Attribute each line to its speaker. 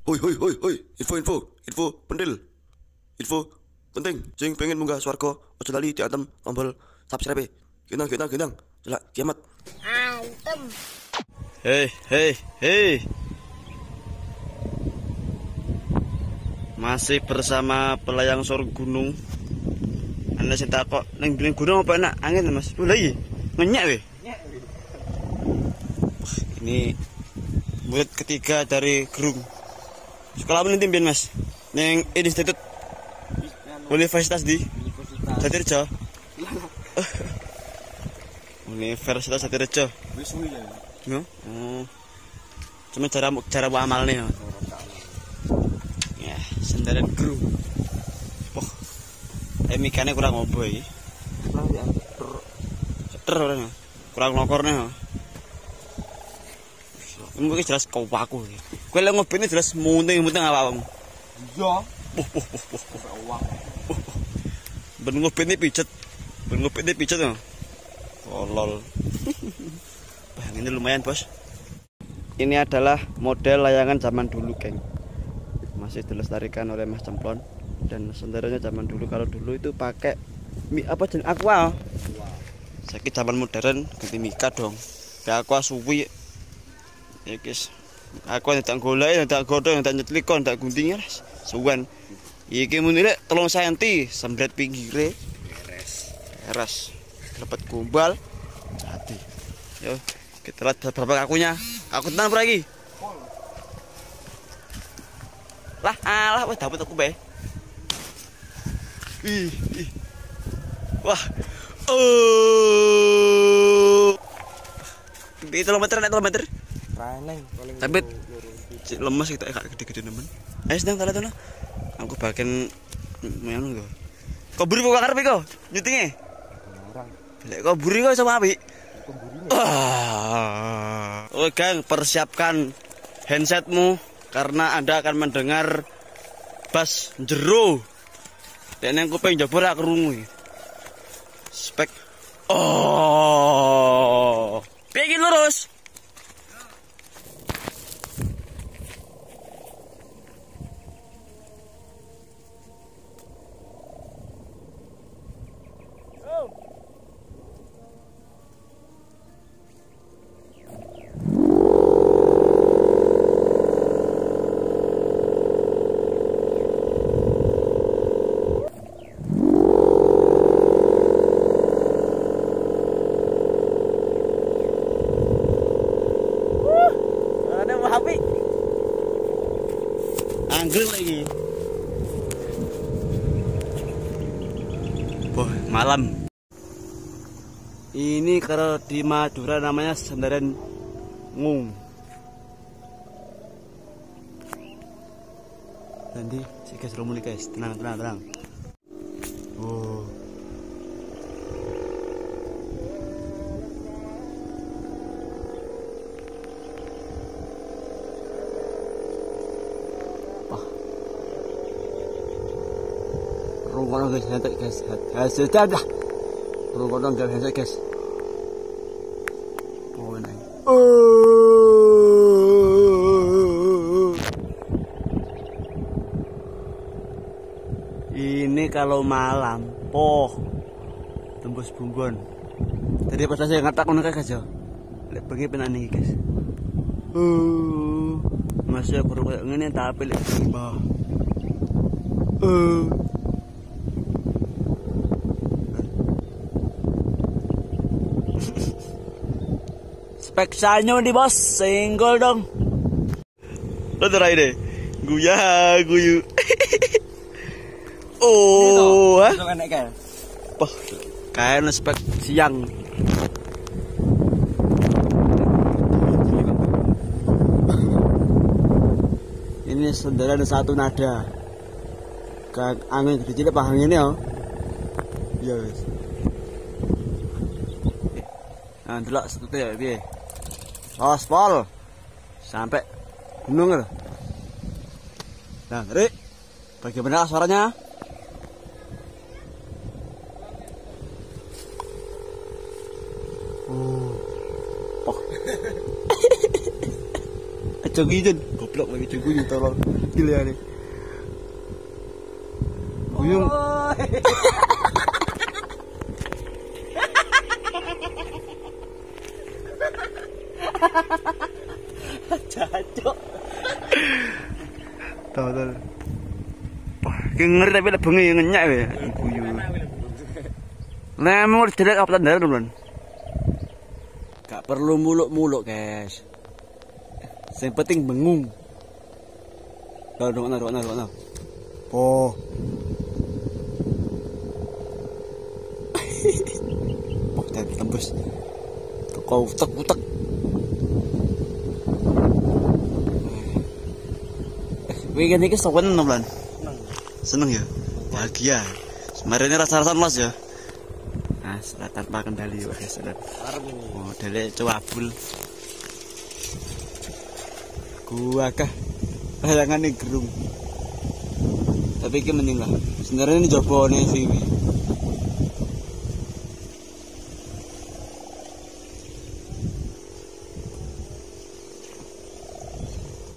Speaker 1: Hoi hoi hoi hoi, info pentil. Info penting, sing pengen munggah swarga aja lali diantem tombol subscribe. Gendang, jelak kiamat.
Speaker 2: Antem.
Speaker 3: Hei. Masih bersama pelayang sor gunung. Anda sing takok ning gunung apa enak angin Mas? Lha iki ngenyek weh. Ini murid ketiga dari Gerung. Sekolah apa nanti Bian Mas? Neng Institut Universitas di Jatirejo. Universitas Jatirejo.
Speaker 4: Wis suwi ya.
Speaker 3: No? Cuma cara amal nih. Ya, sendaran Gerung. Wah. Mikane kurang obo iki. Ceter orangnya. Kurang lokornya. Ini jelas kau paku. Kowe lek ngobene jelas munting awakmu.
Speaker 4: Iya.
Speaker 3: Ben ngobene pijet. Ya. Tolol. Bah, ini lumayan, Bos. Ini adalah model layangan zaman dulu, geng. Masih dilestarikan oleh Mas Cemplon dan saudaranya zaman dulu. Kalau dulu itu pakai jenis aqua. Saiki zaman modern ganti mika dong. Kayak aqua suwi. Ya guys, aku tak golek, tak godhong, tak nyetlikon, tak gunting suwen. Iki muni lek 3 cm sembret pinggire. Beres. Dapat gombal. Hati. Yo, kita lihat berapa kakunya. Aku tenan ora iki? Alah, wis dapat aku bae. Ih. Wah. Itu meter.
Speaker 4: Raneng paling.
Speaker 3: Tapi lemes kita gede-gede nemen. Ayo sedang tala tono. Aku bagian ngono lho. Kok buri kok arep kok nyutinge?
Speaker 4: Orang.
Speaker 3: Lek kok buri kok sama apik.
Speaker 4: Pemburine.
Speaker 3: Oke, Gang, persiapkan handsetmu karena Anda akan mendengar bass jero. Dan yang kuping jaba ra krungu. Spek. Piye lurus? Api anggrek lagi. Boh, malam. Ini kalau di Madura namanya sendaran ngung. Nanti si guys rumuli guys, tenang. Oh. Rungokno guys, hentek guys. Hasil dah. Rungokno hentek guys. Oh, enak. Ini kalau malam, tembus Bunggon. Tadi pas saya ngatak ngono guys ya. Lek bengi penak niki guys. Masih aku koyo ngene tapi lek mbah. Speksanyo di bos, single dong. Lo terai deh, guyu. Hah? Poh, kayak spek siang. Ini saudara ada satu nada. Angin gede cilik pahang ini ya. Iya guys. Nah, delok setute ya piye. Aspal sampai gunung lho. Nah, Rik. Bagaimana suaranya? Jogijun, goblok lagi jogijun tolong. Gila nih. Guyung.
Speaker 4: Cacok.
Speaker 3: Tahu. Wah, ngeri tapi lah bengi ngenyak ya. Guyu. Nah, mau direk apa tanda teman?
Speaker 4: Gak perlu muluk-muluk, guys. Yang penting bengung. Doa. Oh. Oh, tembus. Kau utek.
Speaker 3: Weekend ini sopan bulan. Seneng ya, bahagia. Kemarin ini rasa-rasa mas ya. Nah, setelah tanpa kendali ya guys. Modelnya cowabul. Gua kah layangan nih gerung. Tapi ini mending lah. Sebenarnya ini coba nih Vivi.